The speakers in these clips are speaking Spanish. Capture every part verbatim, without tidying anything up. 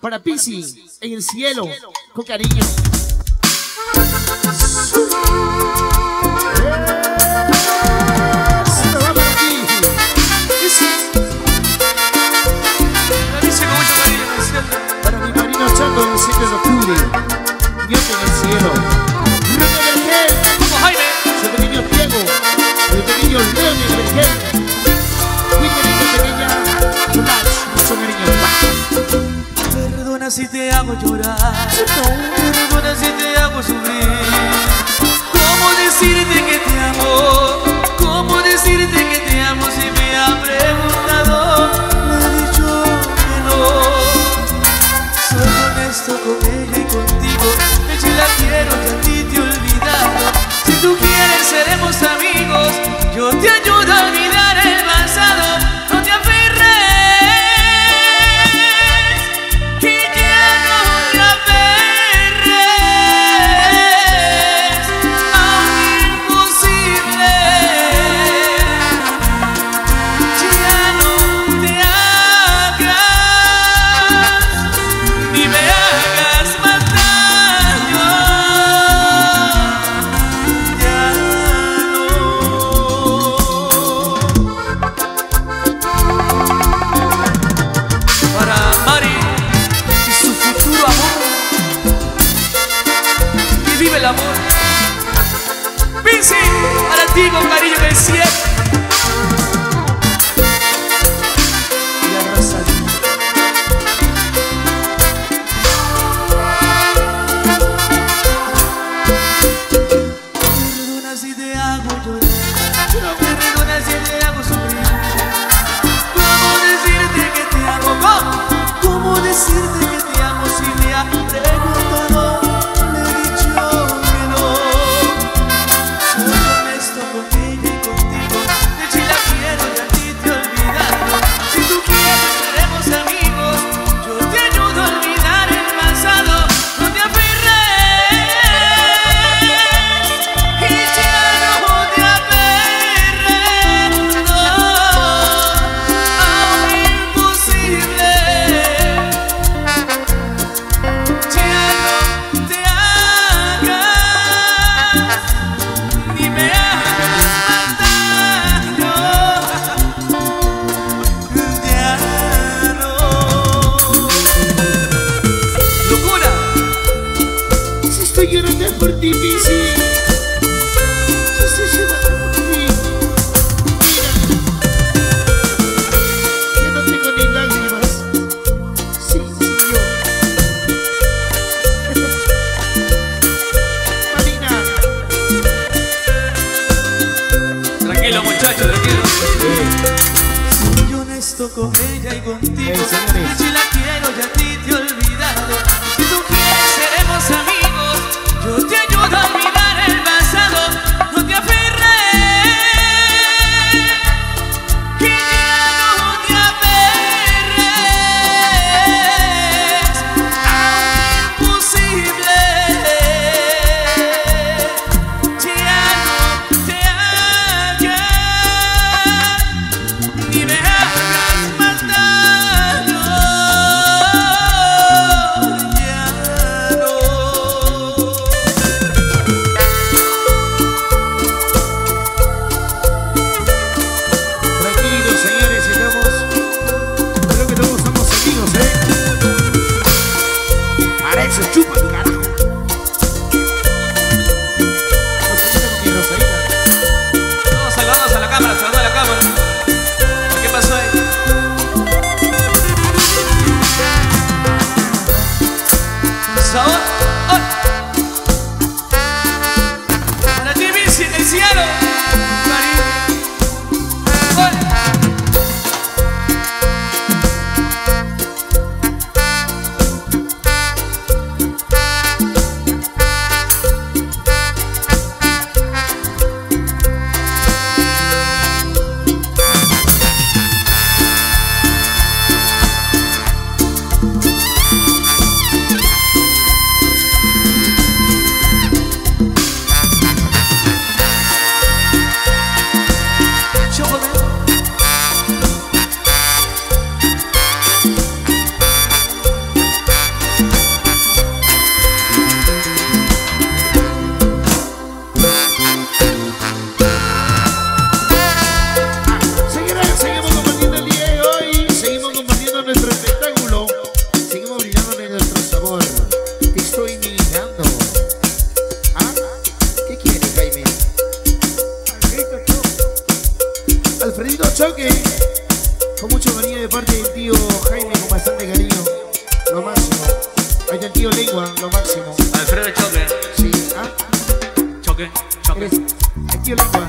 Para Pisi, en el cielo, con cariño. Para mi marino Chaco en el siete de octubre, Dios en el cielo. René Vergel, como Jaime, su pequeño Diego, el pequeño León Vergel, mi querida pequeña Flash, mucho cariño. perdona si te hago llorar, perdona si te hago sufrir. ¿Cómo decirte que te amo? ¿Cómo decirte que te amo si me han preguntado? Le he dicho que no. Soy honesto con ella y contigo. Ella la quiero y a ti te he olvidado. Si tú quieres seremos amigos. Yo te ayudo a olvidar el pasado. No te aferres. El amor Pisi, para ti con cariño del cielo. Y abrazadito. Perdona si te hago llorar, perdona si te hago sufrir. ¿Cómo decirte que te amo? ¿Cómo, ¿Cómo decirte que te amo si me has preguntado? Estoy llorando por ti, Pisi. Estoy llorando por ti. Mira, ya no tengo ni lágrimas. Sí, señor. Marina. Tranquilo, muchacho, tranquilo. Soy honesto con ella y contigo. Hey, si la quiero y a ti te he olvidado. Si tú quieres seremos amigos. Yo te ayudo a olvidar el pasado. No te aferres. Que ya no te aferres a lo imposible. Ya no te hagas ni me hagas más daño. lo máximo. Ahí está el tío Lengua, lo máximo. Alfredo Choque. Sí, ¿ah? Choque, choque. Eres el tío Lengua.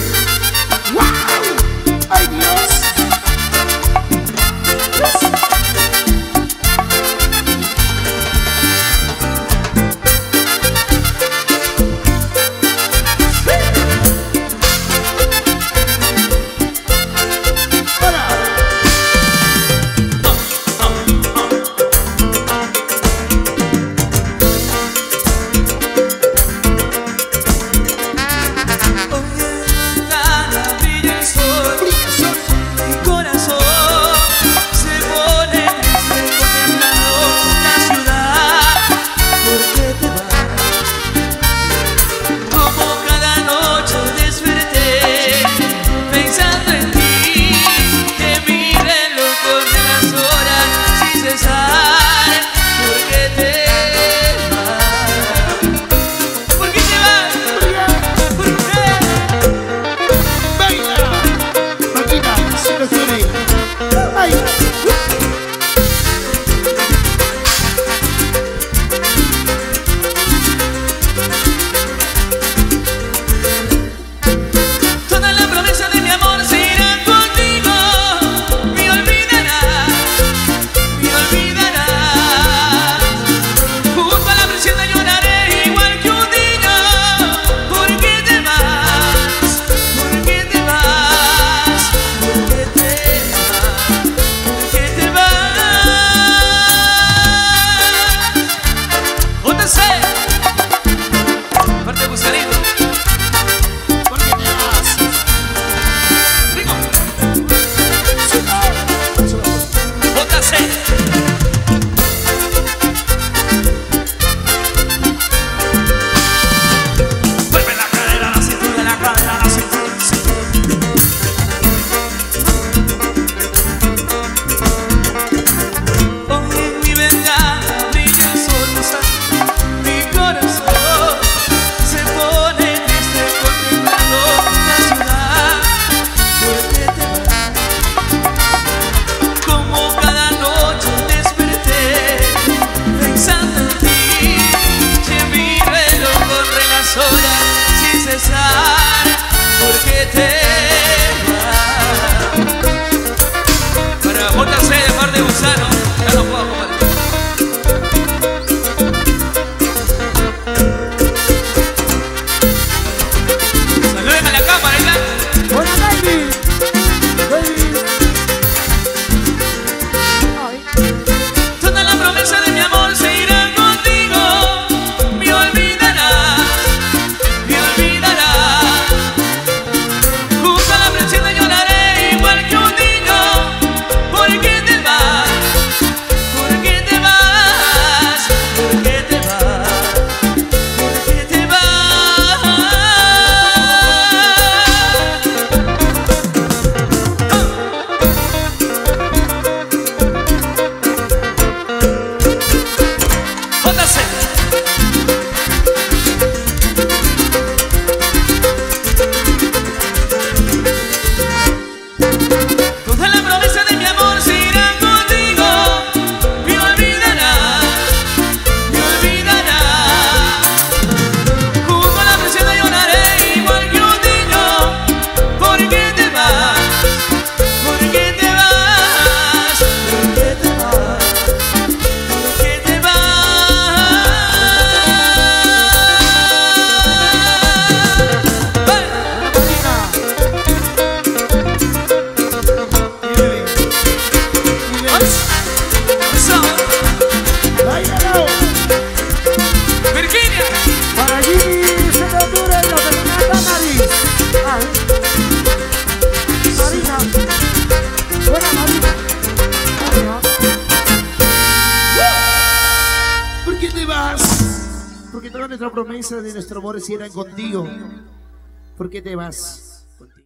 ¡Wow! ¡Ay, Dios! Porque toda nuestra promesa de nuestro amor si era contigo. ¿Por qué te vas?